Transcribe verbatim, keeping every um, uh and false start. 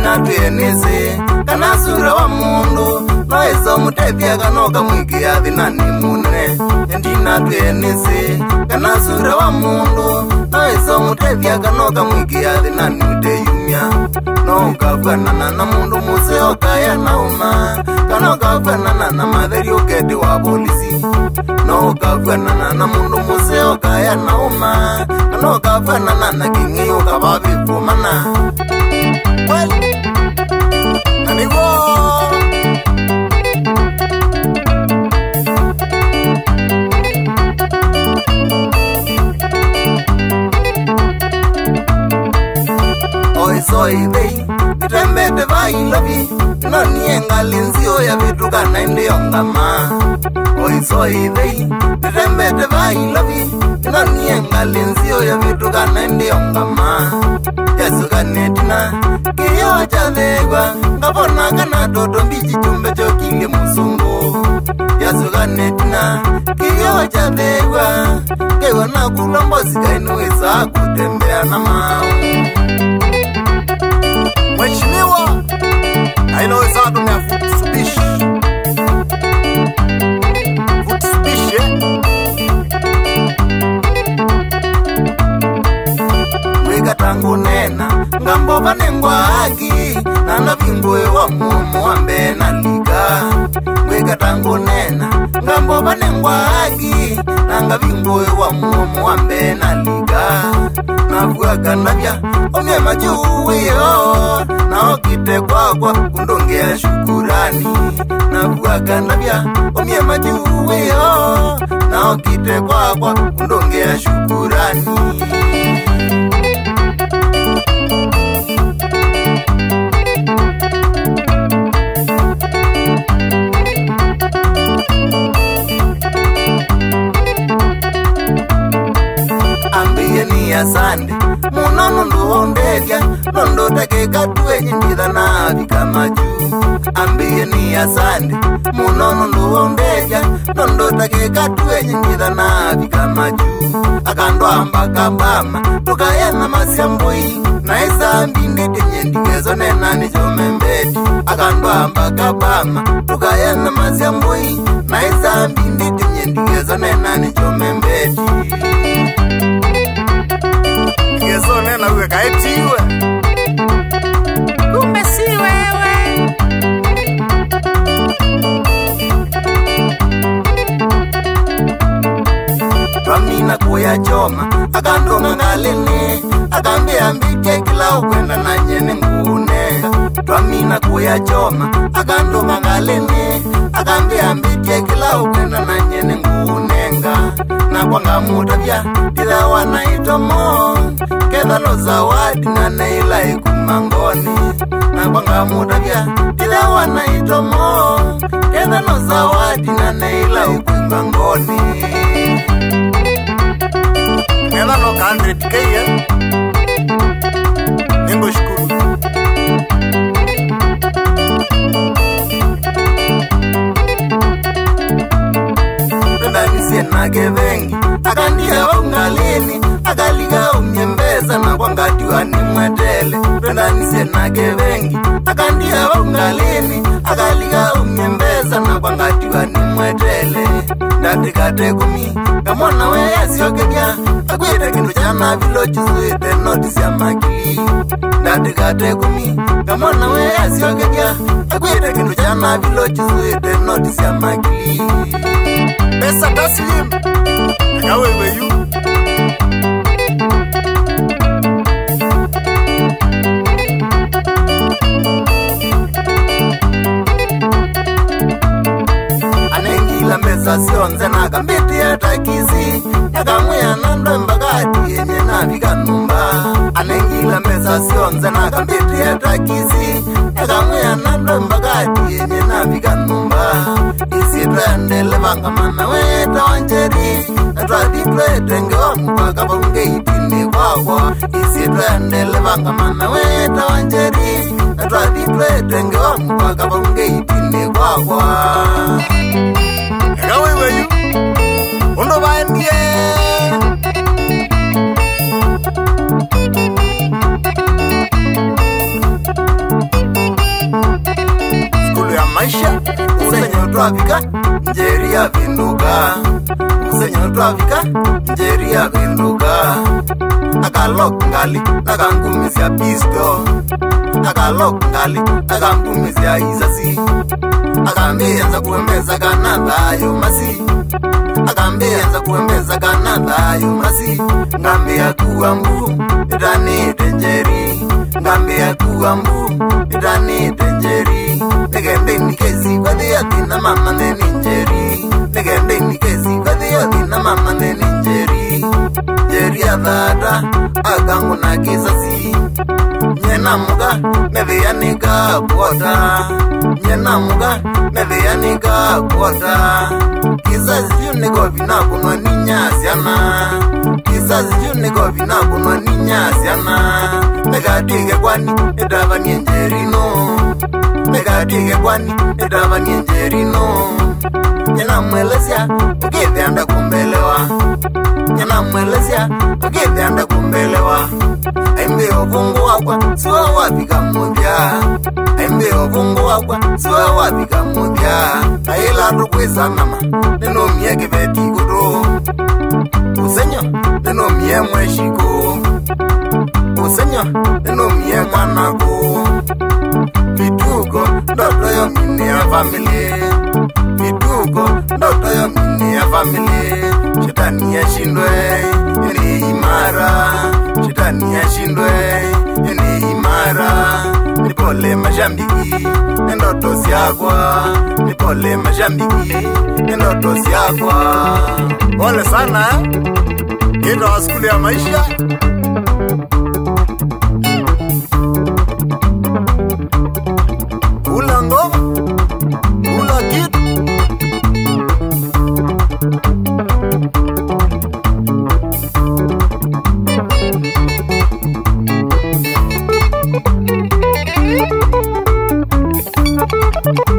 Ndina tueneze kana sura wa mundu noezo mutethia kanoka mwiki ya thinani munene. Ndina tueneze kana sura wa mundu noezo mutethia kanoka mwiki ya thinani uteyumia. No ukavana na mundu museo kaya nauma kana ukavana na matheri uketi wa polisi. No ukavana na mundu museo kaya nauma kana ukavana na kingi ukababi kumana. Well, anigo oi soy dei tembe vai lovi nani engalinzio ya vitu kana ndiongama. Oi soy dei tembe vai lovi nani engalinzio ya vitu kana ndiongama. Yesu kanetina kiyo cha thegwa ngabona kana toto mbichi chumbe chokile musungu. Yesu kanetina kiyo cha thegwa kewa na kulombozi kainweza kutembea na mau. Mheshimiwa ainaweza kutumia futusubishi futusubishi mwika tangu nena ngambo vanengwa haki nana vingwe wa mumu wambe na liga. Mwika tangu nena ngambo vanengwa haki nanga vingwe wa mumu wambe na liga. Navuga kanavya omye majuwiyo nao kite kwakwa kundongea shukurani. Navuga kanavya omye majuwiyo nao kite kwakwa kundongea shukurani. Ni asante munono nduondelia nondo take katwenye nditha na vika maju. Ambie ni asante munono nduondelia nondo take katwenye nditha na vika maju. Akando ambaka bama tukayana masiambui na isa mbinde tenye ndikezo nena ni jomembeti. Akando ambaka bama tukayana masiambui na isa mbinde tenye ndikezo nena ni jomembeti. Yeso nena uwe kaetiwe kumbe si wewe. Pamina kuya choma akandonga ngalene akambia mbike kila ukwenda na nyene ngune. Pamina kuya choma akandonga ngalene akambia mbike kila ukwenda na nyene ngunenga. Na kwanga mutavya tila wanaitomo kedha no zawadi na neila ikumangoni. Na kwanga mutavya tila wanaitomo kedha no zawadi na neila ikumangoni. Kedha no hundred K ya Ningo shukuru. Nage vengi akandia ungalini akaliga umnyembeza na kwangati wani mwetele. Penda nise nage vengi akandia ungalini akaliga umnyembeza na kwangati wani mwetele. Ndatikate kumi kamona wea siokekya akwete kindu chana vilo chisuite notisi ya makili. Ndatikate kumi kamona wea siokekya akwete kindu chana vilo chisuite notisi ya makili. Pesa taslim Ngawe weyu anengila mesa sionze na kambiti ya takizi yakamwea nando mbagati yenye na vika numba. Anengila mesa sionze na kambiti ya takizi yakamwea nando mbagati yenye na vika numba. Isi tuendele vanga mana weta wanjeri Atwadi tuetenge wa mpaka bonge itini wakwa. Isi tuendele vanga mana weta wanjeri Atwadi tuetenge wa mpaka bonge itini wakwa. Ngawe weyu Undo baendie twafika njeri ya vinduka Musenyo twafika njeri ya vinduka Akalok ngali nakangumizia pisto Akalok ngali nakangumizia isasi Akambienza kuembeza kanadhayo masi Akambienza kuembeza kanadhayo masi Ngambia kuwa mbu itani tenjeri Ngambia kuwa mbu itani tenjeri Negende nikezi kwa dhiyati na mama neni njeri Negende nikezi kwa dhiyati na mama neni njeri Njeri ya dhada akangu na kisasi Nyena muga mevianika kuota Nyena muga mevianika kuota Kisasi juu niko vina kunwa ninyasiana Kisasi juu niko vina kunwa ninyasiana Megatige kwani edava nye njerino Megatige kwani edava nye njerino Nyena mwelesya ukivyanda kumbelewa Nyena mwelesya ukivyanda kumbelewa Aimbe ovungu wakwa siwa wapika mudya Aimbe ovungu wakwa siwa wapika mudya Aila rukwisa nama neno mie kiveti kudo Usenyo neno mie mweshiko Usenyo neno mie mwanako Vituko ndoto yo mini ya family Vituko ndoto yo mini ya family Shetani ya shindwe Yeni imara Shetani ya shindwe Yeni imara Nipole majambiki Nendoto siagwa Nipole majambiki Nendoto siagwa Pole sana Kito wa skuli ya maisha Kula ngoma Kula kitu Thank you.